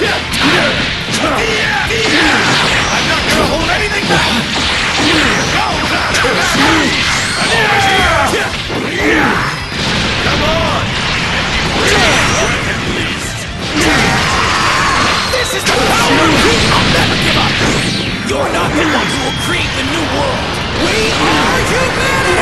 I'm not gonna hold anything back! Come on! At least! This is the power of me! I'll never give up! You're not the ones who will create the new world! We are humanity!